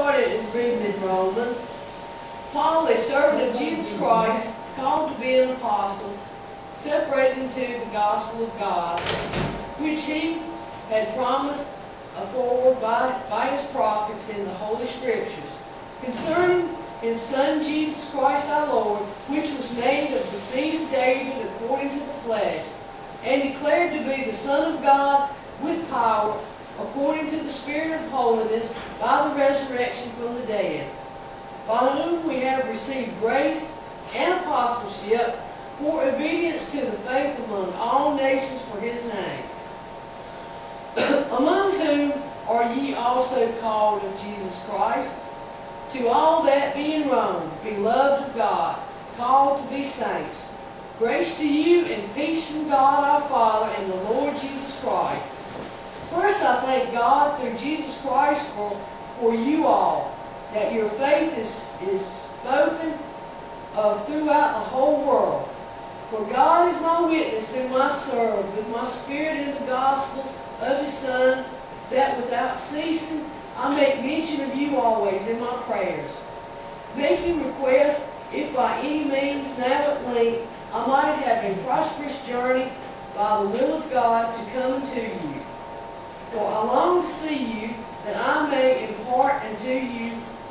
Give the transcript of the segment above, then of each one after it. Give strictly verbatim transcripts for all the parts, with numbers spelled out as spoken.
started reading in Romans, Paul, a servant of Jesus Christ, called to be an apostle, separated into the gospel of God, which he had promised afore by, by his prophets in the Holy Scriptures, concerning his Son Jesus Christ our Lord, which was made of the seed of David according to the flesh, and declared to be the Son of God with power, according to the Spirit of holiness, by the resurrection from the dead, by whom we have received grace and apostleship for obedience to the faith among all nations for his name, among whom are ye also called of Jesus Christ, to all that be in Rome, beloved of God, called to be saints. Grace to you and peace from God our Father and the Lord Jesus Christ. First, I thank God through Jesus Christ for, for you all, that your faith is, is spoken of throughout the whole world. For God is my witness, whom I serve with my spirit in the gospel of his Son, that without ceasing I make mention of you always in my prayers, making request, if by any means now at length I might have a prosperous journey by the will of God to come to you. For I long to see you, that I may impart unto you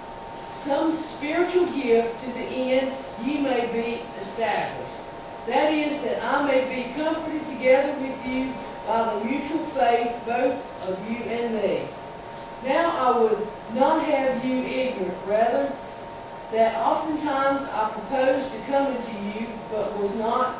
some spiritual gift, to the end ye may be established. That is, that I may be comforted together with you by the mutual faith both of you and me. Now I would not have you ignorant, brethren, that oftentimes I proposed to come unto you, but was not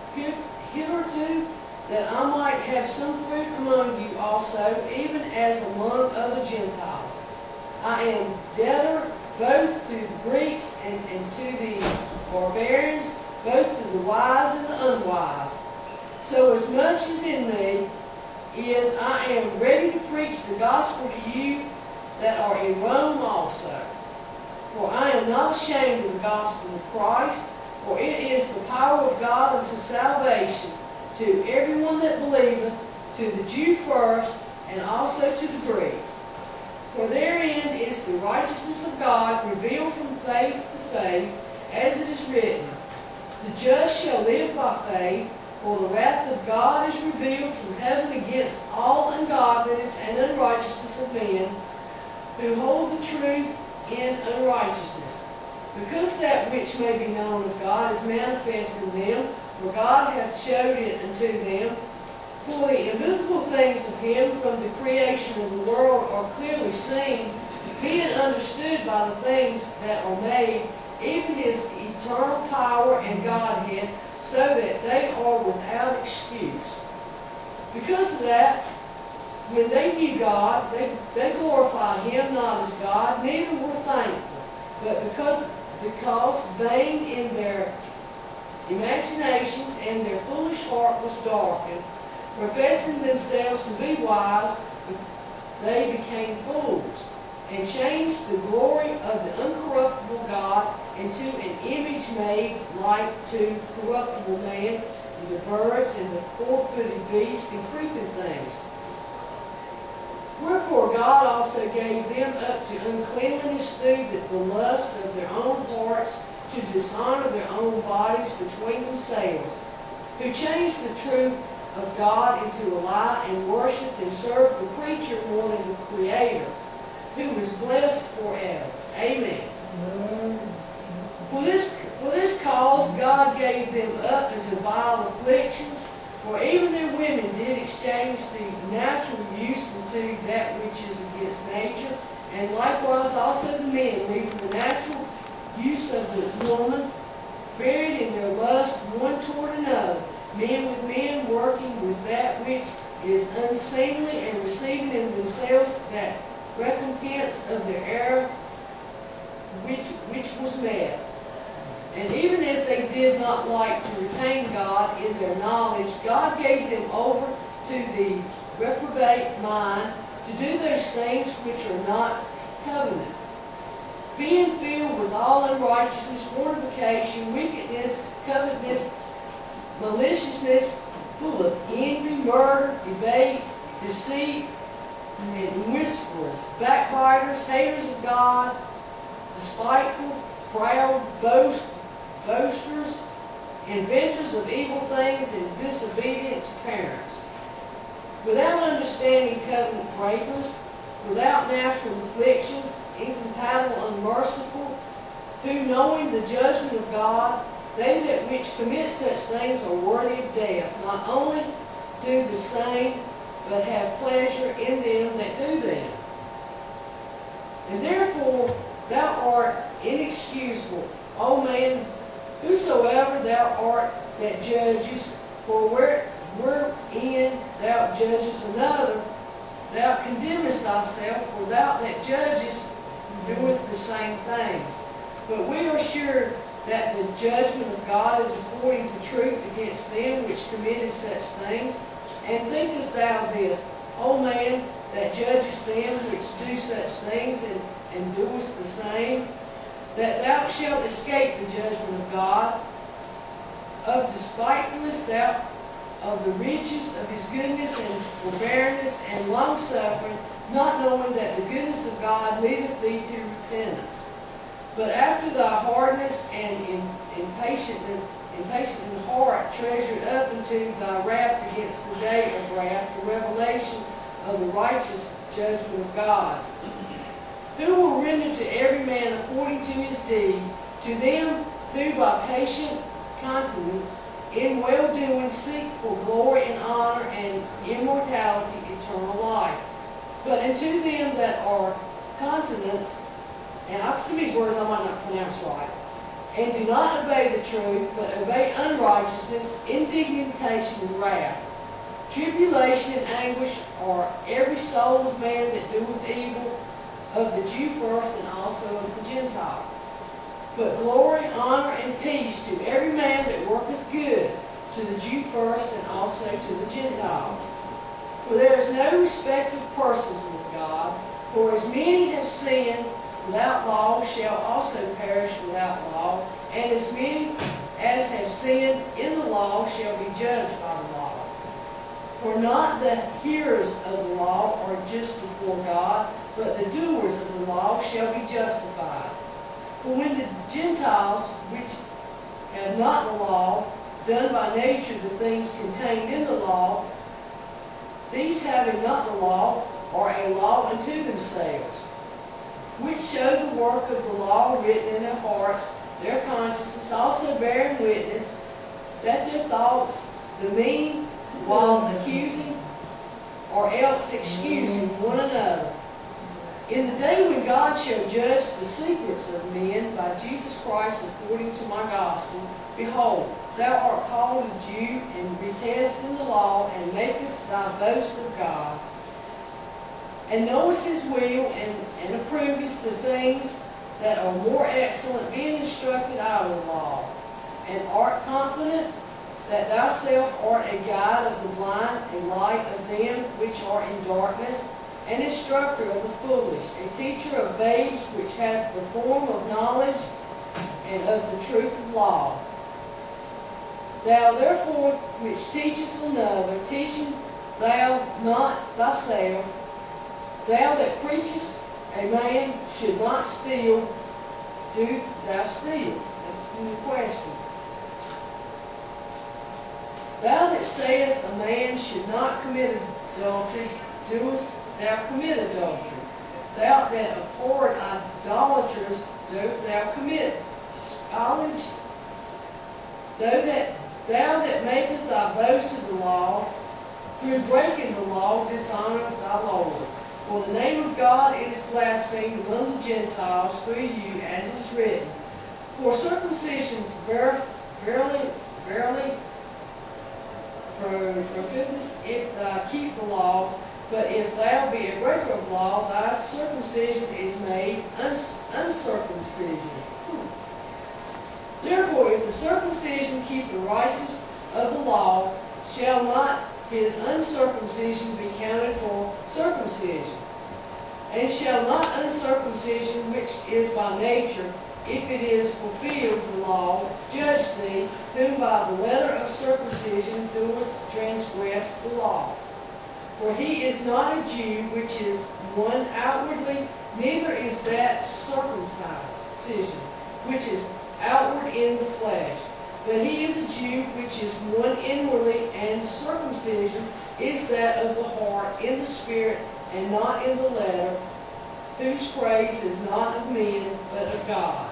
hitherto, that I might have some fruit among you also, even as among other Gentiles. I am debtor both to the Greeks and, and to the barbarians, both to the wise and the unwise. So as much as in me is, I am ready to preach the gospel to you that are in Rome also. For I am not ashamed of the gospel of Christ, for it is the power of God unto salvation to everyone that believeth, to the Jew first, and also to the Greek. For therein is the righteousness of God revealed from faith to faith, as it is written, the just shall live by faith, for the wrath of God is revealed from heaven against all ungodliness and unrighteousness of men, who hold the truth in unrighteousness. Because that which may be known of God is manifest in them, for God hath showed it unto them. For the invisible things of him from the creation of the world are clearly seen, being understood by the things that are made, even his eternal power and Godhead, so that they are without excuse. Because of that, when they knew God, they, they glorified him not as God, neither were thankful, but because, because vain in their imaginations, and their foolish heart was darkened, professing themselves to be wise, they became fools, and changed the glory of the uncorruptible God into an image made like to corruptible man, and the birds, and the four-footed beasts, and creeping things. Wherefore God also gave them up to uncleanness through the lust of their own hearts, to dishonor their own bodies between themselves, who changed the truth of God into a lie, and worshipped and served the creature more than the Creator, who is blessed forever. Amen. For this, for this cause God gave them up into vile afflictions, for even their women did exchange the natural use into that which is against nature, and likewise also the men, leaving the natural use of the woman, varied in their lust one toward another, men with men, working with that which is unseemly, and receiving in themselves that recompense of their error which, which was met. And even as they did not like to retain God in their knowledge, God gave them over to the reprobate mind to do those things which are not covenant, being filled with all unrighteousness, fornication, wickedness, covetousness, maliciousness, full of envy, murder, debate, deceit, and whisperers, backbiters, haters of God, despiteful, proud, boast, boasters, inventors of evil things, and disobedient to parents. Without understanding, covenant breakers, without natural afflictions, incompatible, unmerciful, who knowing the judgment of God, they that which commit such things are worthy of death, not only do the same, but have pleasure in them that do them. And therefore thou art inexcusable, O man, whosoever thou art that judgest, for where, wherein thou judgest another, thou condemnest thyself, for thou that judgest doeth the same things. But we are sure that the judgment of God is according to truth against them which committed such things. And thinkest thou this, O man, that judgest them which do such things, and, and doest the same, that thou shalt escape the judgment of God? Of despitefulness, thou of the riches of his goodness and forbearance and longsuffering, not knowing that the goodness of God leadeth thee to repentance. But after thy hardness and in, impatient, impatient in heart treasured up unto thy wrath against the day of wrath, the revelation of the righteous judgment of God, who will render to every man according to his deed, to them who by patient continence in well-doing seek for glory and honor and immortality, eternal life. But unto them that are continents, and some of these words I might not pronounce right, and do not obey the truth, but obey unrighteousness, indignation and wrath, tribulation and anguish are every soul of man that doeth evil, of the Jew first and also of the Gentile. But glory, honor, and peace to every man that worketh good, to the Jew first and also to the Gentile. For there is no respect of persons with God, for as many have sinned without law shall also perish without law, and as many as have sinned in the law shall be judged by the law. For not the hearers of the law are just before God, but the doers of the law shall be justified. For when the Gentiles, which have not the law, done by nature the things contained in the law, these having not the law are a law unto themselves, which show the work of the law written in their hearts, their consciences also bearing witness, that their thoughts demean while accusing or else excusing one another. In the day when God shall judge the secrets of men by Jesus Christ according to my gospel, behold, thou art called a Jew, and retest in the law, and makest thy boast of God, and knowest his will, and, and approvest the things that are more excellent, being instructed out of the law, and art confident that thyself art a guide of the blind, a light of them which are in darkness, an instructor of the foolish, a teacher of babes, which has the form of knowledge and of the truth of law. Thou therefore which teachest another, teaching thou not thyself, thou that preachest a man should not steal, do thou steal? That's the question. Thou that saith a man should not commit adultery, doest thou commit adultery? Thou that abhorrest idolaters, dost thou commit scourge? Thou that, thou that makest thy boast of the law, through breaking the law, dishonor thy Lord. For the name of God is blasphemed among the Gentiles through you, as it is written. For circumcision ver verily, verily profiteth if thou keep the law, but if thou be a breaker of law, thy circumcision is made uns uncircumcision. Therefore, if the circumcision keep the righteousness of the law, shall not his uncircumcision be counted for circumcision? And shall not uncircumcision, which is by nature, if it is fulfilled the law, judge thee, whom by the letter of circumcision doest transgress the law? For he is not a Jew, which is one outwardly, neither is that circumcision, which is outward in the flesh. But he is a Jew, which is one inwardly, and circumcision is that of the heart, in the spirit, and not in the letter, whose praise is not of men, but of God.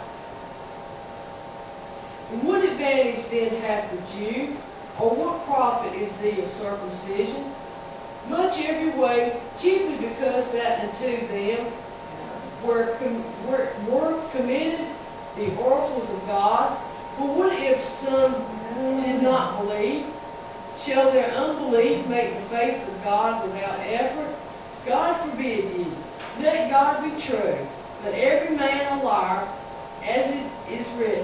And what advantage then hath the Jew, or what profit is thee of circumcision? Much every way, chiefly because that unto them were, com were, were committed the oracles of God. For what if some did not believe? Shall their unbelief make the faith of God without effort? God forbid ye. Let God be true, but every man a liar, as it is written,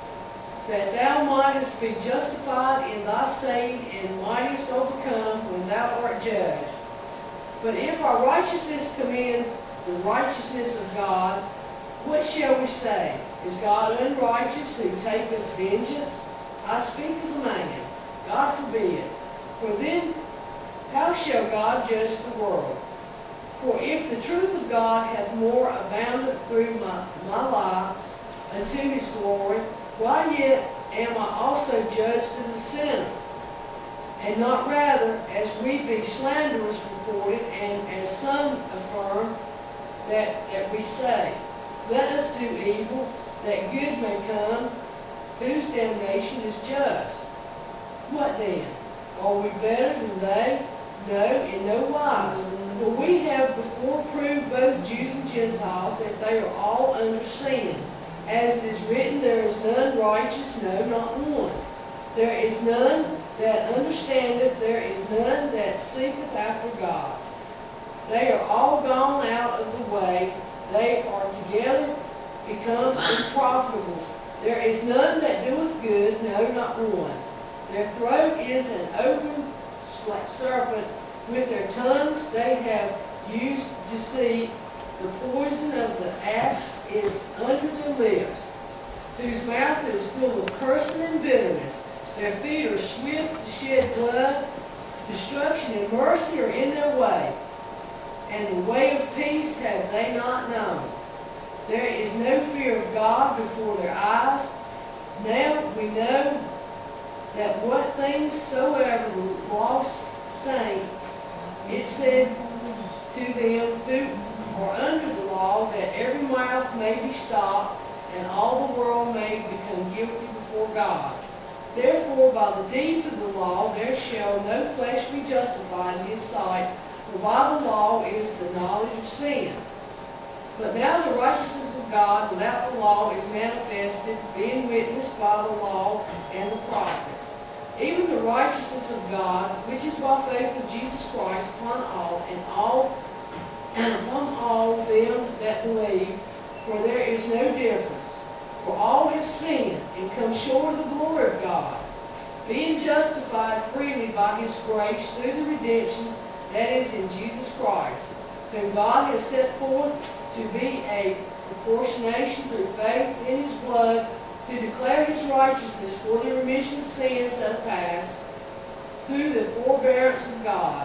that thou mightest be justified in thy saying, and mightest overcome when thou art judged. But if our righteousness commend the righteousness of God, what shall we say? Is God unrighteous who taketh vengeance? I speak as a man. God forbid. For then how shall God judge the world? For if the truth of God hath more abounded through my, my life unto his glory, why yet am I also judged as a sinner? And not rather, as we be slanderers reported, and as some affirm, that, that we say, let us do evil, that good may come, whose damnation is just. What then? Are we better than they? No, in no wise. For we have before proved both Jews and Gentiles that they are all under sin. As it is written, there is none righteous, no, not one. There is none that understandeth, there is none that seeketh after God. They are all gone out of the way, they are together become unprofitable. There is none that doeth good, no, not one. Their throat is an open like serpent, with their tongues they have used deceit. The poison of the asp is under their lips, whose mouth is full of cursing and bitterness. Their feet are swift to shed blood. Destruction and mercy are in their way, and the way of peace have they not known. There is no fear of God before their eyes. Now we know that what things soever the law saying, it said to them who are under the law, that every mouth may be stopped, and all the world may become guilty before God. Therefore, by the deeds of the law, there shall no flesh be justified in his sight, for by the law is the knowledge of sin. But now the righteousness of God without the law is manifested, being witnessed by the law and the prophets, even the righteousness of God, which is by faith of Jesus Christ upon all, and all, and upon all them that believe, for there is no difference. For all have sinned, and come short of the glory of God, being justified freely by his grace through the redemption that is in Jesus Christ, whom God has set forth to be a proportionation through faith in his blood, to declare his righteousness for the remission of sins that are past, through the forbearance of God,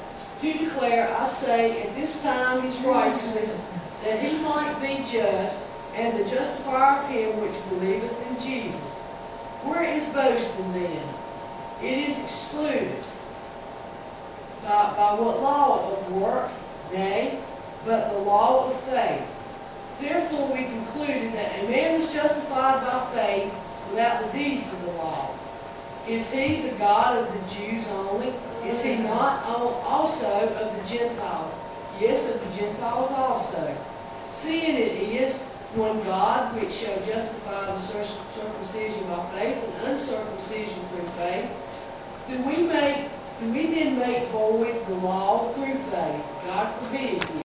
to declare, I say, at this time his righteousness, that he might be just, and the justifier of him which believeth in Jesus. Where is boasting then? It is excluded. By, by what law of works? Nay, but the law of faith. Therefore we concluded that a man is justified by faith without the deeds of the law. Is he the God of the Jews only? Is he not also of the Gentiles? Yes, of the Gentiles also. Seeing it is one God which shall justify the circumcision by faith and uncircumcision through faith. Do we make, do we then make void the law through faith? God forbid.